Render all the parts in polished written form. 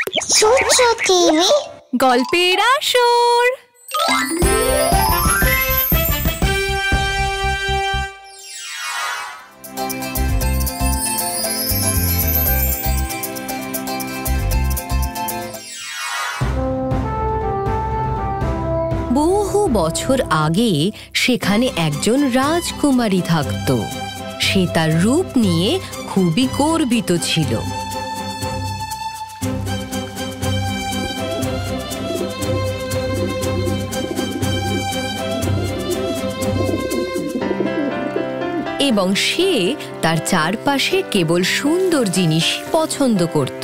সূত্র টিভি গল্পের আসর। বহু বছর আগে সেখানে একজন রাজকুমারী থাকত। সে তার রূপ নিয়ে খুবই গর্বিত ছিল। এবং সে তার চারপাশে কেবল সুন্দর জিনিস পছন্দ করত।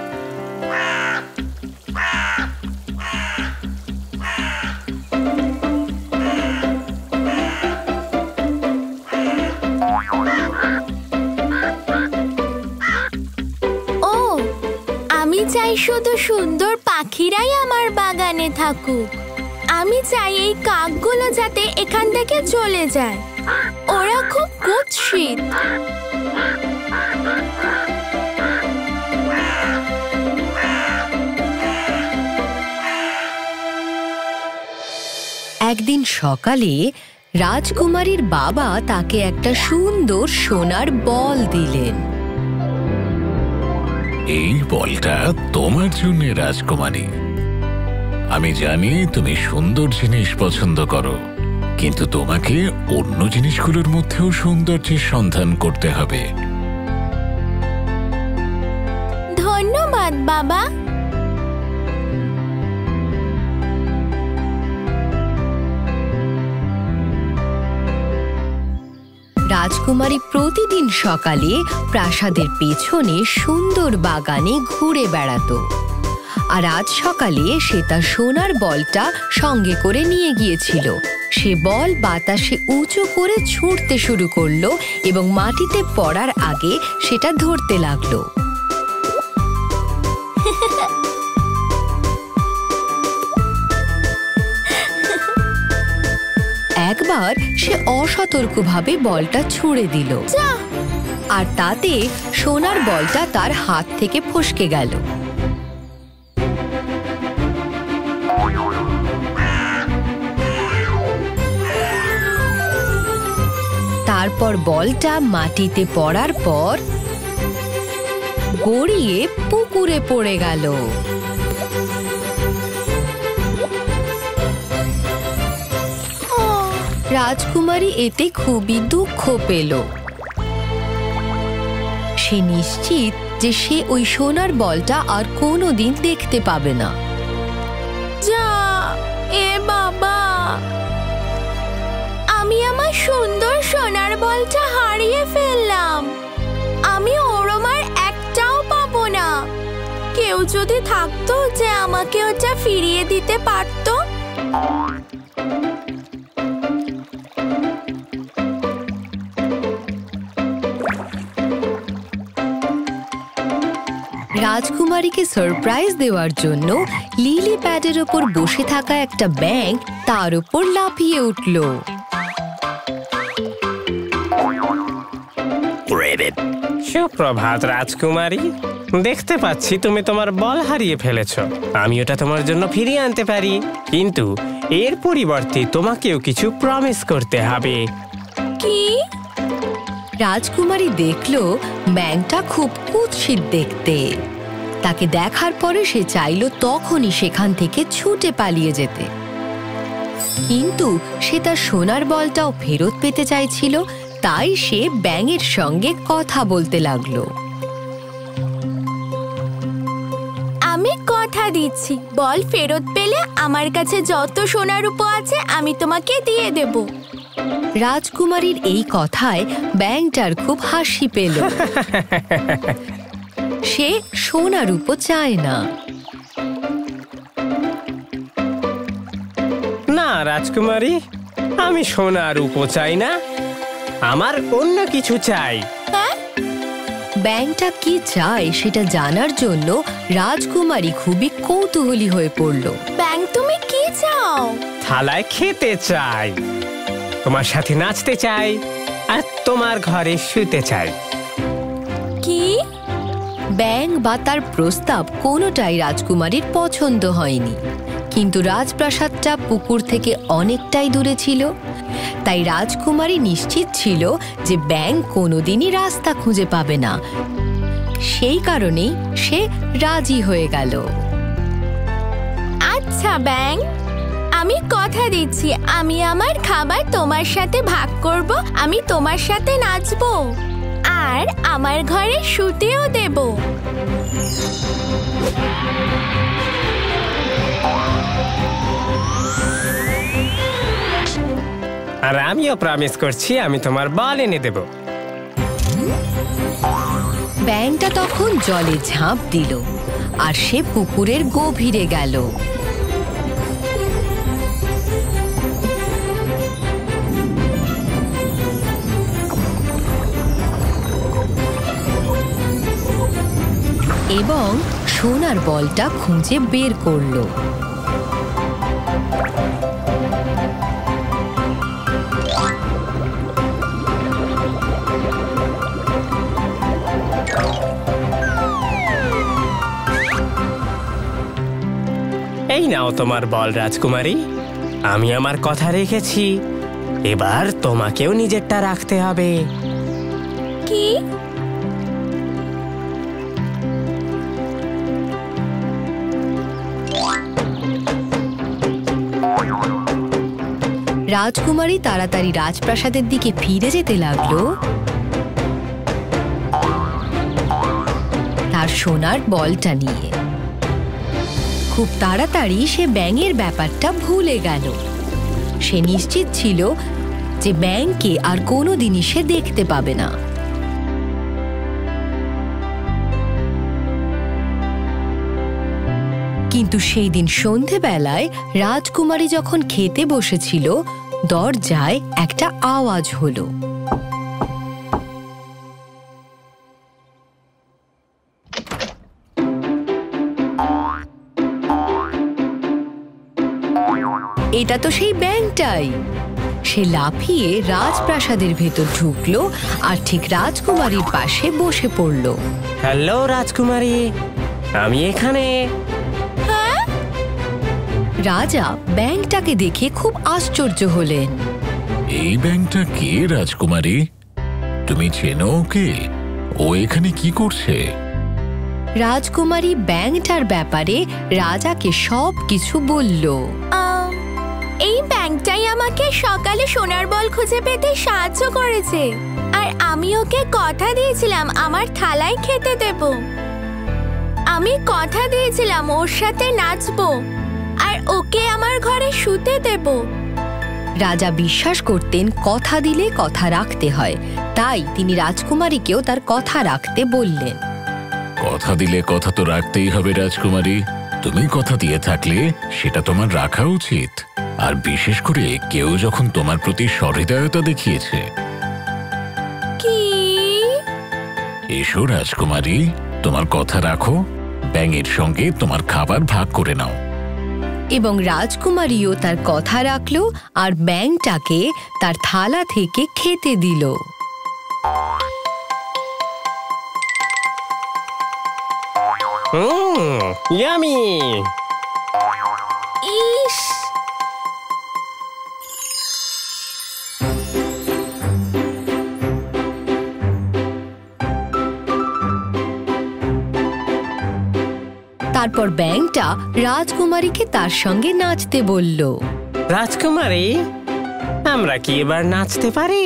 আমি চাই শুধু সুন্দর পাখিরাই আমার বাগানে থাকুক। আমি চাই এই কাকগুলো যাতে এখান থেকে চলে যায়, ওরা খুব কুৎসিত। একদিন সকালে রাজকুমারীর বাবা তাকে একটা সুন্দর সোনার বল দিলেন। এই বলটা তোমার জন্য রাজকুমারী। আমি জানি তুমি সুন্দর জিনিস পছন্দ করো, কিন্তু তোমাকে অন্য জিনিসগুলোর মধ্যেও সৌন্দর্যের সন্ধান করতে হবে। ধন্যবাদ বাবা। রাজকুমারী প্রতিদিন সকালে প্রাসাদের পেছনে সুন্দর বাগানে ঘুরে বেড়াতো। আর আজ সকালে সে তার সোনার বলটা সঙ্গে করে নিয়ে গিয়েছিল। সে বল বাতাসে উঁচু করে ছুঁড়তে শুরু করলো এবং মাটিতে পড়ার আগে সেটা ধরতে লাগলো। একবার সে অসতর্কভাবে বলটা ছুঁড়ে দিল, আর তাতে সোনার বলটা তার হাত থেকে ফসকে গেল। তারপর বলটা মাটিতে পড়ার পর গড়িয়ে পুকুরে পড়ে গেল। রাজকুমারী এতে খুবই দুঃখ পেল। সে নিশ্চিত যে সে ওই সোনার বলটা আর কোনোদিন দেখতে পাবে না। যা এ বাবা, আমি আমার সুন্দর সোনার বলটা হারিয়ে ফেললাম। আমি ওরমার একটাও পাবো না। কেউ যদি থাকতো যে আমাকে ওটা ফিরিয়ে দিতে পারতো। রাজকুমারীকে সারপ্রাইজ দেওয়ার জন্য লিলি প্যাডের ওপর বসে থাকা একটা ব্যাঙ তার উপর লাফিয়ে উঠল। সুপ্রভাত রাজকুমারী, দেখতে পাচ্ছি তুমি তোমার বল হারিয়ে ফেলেছো। আমি ওটা তোমার জন্য ফিরিয়ে আনতে পারি, কিন্তু এর পরিবর্তে তোমাকেও কিছু প্রমিস করতে হবে। কি? রাজকুমারী দেখল ব্যাঙটা খুব কুৎসিত দেখতে। তাকে দেখার পরে সে চাইল তখনই সেখান থেকে ছুটে পালিয়ে যেতে, কিন্তু সে তার সোনার বলটাও ফেরত পেতে চাইছিল। তাই সে ব্যাঙের সঙ্গে কথা বলতে লাগলো। আমি কথা দিচ্ছি, বল ফেরত পেলে আমার কাছে যত সোনার রূপো আছে আমি তোমাকে দিয়ে দেব। রাজকুমারীর এই কথায় ব্যাঙটার খুব হাসি পেল। সে সোনা রূপো চায় না। না রাজকুমারী, আমি সোনা রূপো চাই না, আমার অন্য কিছু চাই। ব্যাঙটা কি চায় সেটা জানার জন্য রাজকুমারী খুবই কৌতূহলী হয়ে পড়ল। ব্যাঙ, তুমি কি চাও? থালায় খেতে চাই, তোমার সাথে নাচতে চাই, আর তোমার ঘরে শুতে চাই। কি? ব্যাঙ বা তার প্রস্তাব কোনোটাই রাজকুমারীর পছন্দ হয়নি, কিন্তু রাজপ্রাসাদটা পুকুর থেকে অনেকটাই দূরে ছিল। তাই রাজকুমারী নিশ্চিত ছিল যে ব্যাঙ কোনোদিনই রাস্তা খুঁজে পাবে না। সেই কারণেই সে রাজি হয়ে গেল। আচ্ছা ব্যাঙ, আমি কথা দিচ্ছি আমি আমার খাবার তোমার সাথে ভাগ করব, আমি তোমার সাথে নাচবো আর আমার ঘরে শুতেও দেব। আর আমিও প্রমিস করছি আমি তোমার বল এনে দেব। ব্যাঙটা তখন জলে ঝাঁপ দিল আর সে পুকুরের গভীরে গেল। এবং সোনার বলটা খুঁজে বের করলো। এই নাও তোমার বল রাজকুমারী, আমি আমার কথা রেখেছি, এবার তোমাকেও নিজেরটা রাখতে হবে। কি? রাজকুমারী তাড়াতাড়ি রাজপ্রাসাদের দিকে ফিরে যেতে লাগলো তার সোনার বলটা নিয়ে। খুব তাড়াতাড়ি সে ব্যাঙের ব্যাপারটা ভুলে গেল। সে নিশ্চিত ছিল যে ব্যাঙকে আর কোনোদিনই সে দেখতে পাবে না। কিন্তু সেই দিন সন্ধেবেলায় রাজকুমারী যখন খেতে বসেছিল, দরজায় একটা আওয়াজ হলো। এটা তো সেই ব্যাঙটাই। সে লাফিয়ে রাজপ্রাসাদের ভেতর ঢুকলো আর ঠিক রাজকুমারীর পাশে বসে পড়ল। হ্যালো রাজকুমারী, আমি এখানে। রাজা ব্যাঙটাকে দেখে খুব আশ্চর্য হলেন। এই ব্যাঙটা কে রাজকুমারী? তুমি চেনো ওকে? ও এখানে কি করছে? রাজকুমারী ব্যাঙটার ব্যাপারে রাজাকে সব কিছু বলল। এই ব্যাঙটাই আমাকে সকালে সোনার বল খুঁজে পেতে সাহায্য করেছে, আর আমি ওকে কথা দিয়েছিলাম আমার থালায় খেতে দেব। আমি কথা দিয়েছিলাম ওর সাথে নাচবো আর ওকে আমার ঘরে শুতে দেব। রাজা বিশ্বাস করতেন কথা দিলে কথা রাখতে হয়, তাই তিনি রাজকুমারীকেও তার কথা রাখতে বললেন। কথা দিলে কথা তো রাখতেই হবে রাজকুমারী। তুমি কথা দিয়ে থাকলে সেটা তোমার রাখা উচিত, আর বিশেষ করে কেউ যখন তোমার প্রতি সহৃদয়তা দেখিয়েছে। কি? এসো রাজকুমারী, তোমার কথা রাখো, ব্যাঙের সঙ্গে তোমার খাবার ভাগ করে নাও। এবং রাজকুমারীও তার কথা রাখল আর ব্যাঙটাকে তার থালা থেকে খেতে দিল। ইয়ামি! ইস! তারপর ব্যাঙটা রাজকুমারীকে তার সঙ্গে নাচতে বলল। রাজকুমারী, আমরা কি এবার নাচতে পারি?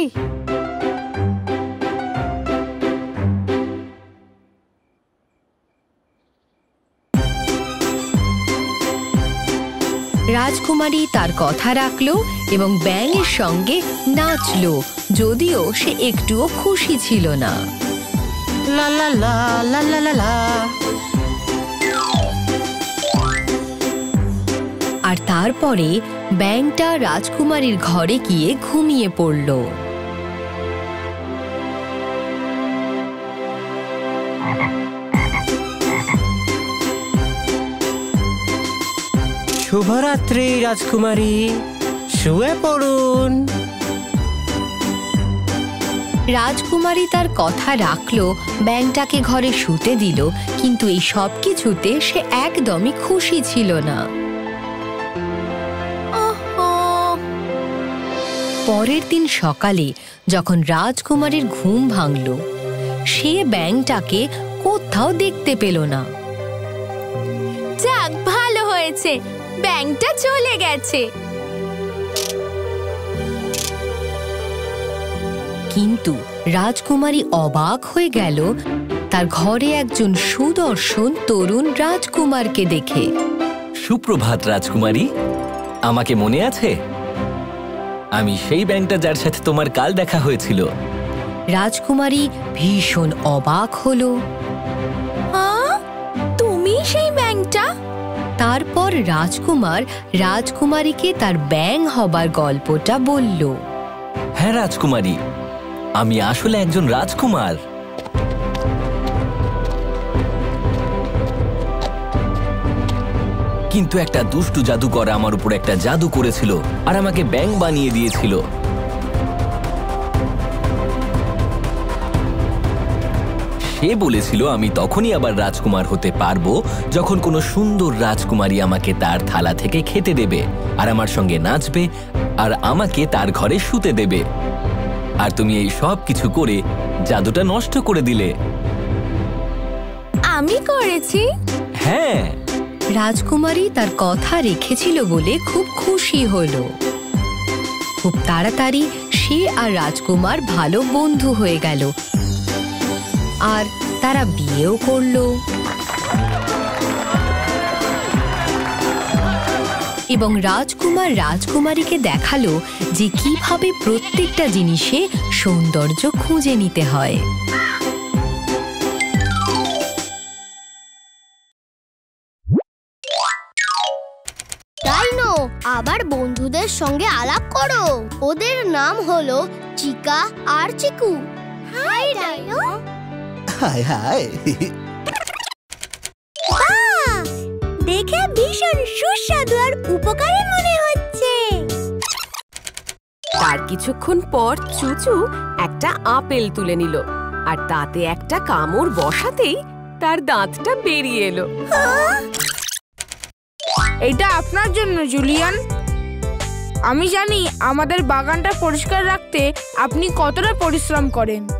রাজকুমারী তার কথা রাখল এবং ব্যাঙের সঙ্গে নাচল, যদিও সে একটুও খুশি ছিল না। লা লা লা লা লা লা লা। আর তারপরে ব্যাঙটা রাজকুমারীর ঘরে গিয়ে ঘুমিয়ে পড়ল। শুভরাত্রি রাজকুমারী, শুয়ে পড়ুন। রাজকুমারী তার কথা রাখলো, ব্যাঙটাকে ঘরে শুতে দিল, কিন্তু এই সব কিছুতে সে একদমই খুশি ছিল না। পরের দিন সকালে যখন রাজকুমারীর ঘুম ভাঙল, সে ব্যাঙটাকে কোথাও দেখতে পেল না। যাক, ভালো হয়েছে, ব্যাঙটা চলে গেছে। কিন্তু রাজকুমারী অবাক হয়ে গেল তার ঘরে একজন সুদর্শন তরুণ রাজকুমারকে দেখে। সুপ্রভাত রাজকুমারী, আমাকে মনে আছে? আমি সেই ব্যাঙটা যার সাথে তোমার কাল দেখা হয়েছিল। রাজকুমারী ভীষণ অবাক হলো। তুমি সেই ব্যাঙটা? তারপর রাজকুমার রাজকুমারীকে তার ব্যাঙ হবার গল্পটা বলল। হ্যাঁ রাজকুমারী, আমি আসলে একজন রাজকুমার। কিন্তু একটা দুষ্টু জাদুকর আমার উপর একটা জাদু করেছিল আর আমাকে ব্যাঙ বানিয়ে দিয়েছিল। সে বলেছিল আমি তখনই আবার রাজকুমার হতে পারবো যখন কোনো সুন্দর রাজকুমারী আমাকে তার থালা থেকে খেতে দেবে আর আমার সঙ্গে নাচবে আর আমাকে তার ঘরে শুতে দেবে। আর তুমি এই সব কিছু করে জাদুটা নষ্ট করে দিলে। আমি করেছি? হ্যাঁ। রাজকুমারী তার কথা রেখেছিল বলে খুব খুশি হলো। খুব তাড়াতাড়ি সে আর রাজকুমার ভালো বন্ধু হয়ে গেল আর তারা বিয়েও করলো। এবং রাজকুমার রাজকুমারীকে দেখালো যে কিভাবে প্রত্যেকটা জিনিসে সৌন্দর্য খুঁজে নিতে হয়। ডাইনো, আবার বন্ধুদের সঙ্গে আলাপ করো। ওদের নাম হলো চিকা আর Chiku. Hi Dino. Hi hi. দেখে ভীষণ সুস্বাদু আর উপকারী মনে হচ্ছে। তার কিছুক্ষণ পর চুচু একটা আপেল তুলে নিল আর তাতে একটা কামড় বসাতেই তার দাঁতটা বেরিয়ে এলো। এটা আপনার জন্য জুলিয়ান। আমি জানি আমাদের বাগানটা পরিষ্কার রাখতে আপনি কতটা পরিশ্রম করেন।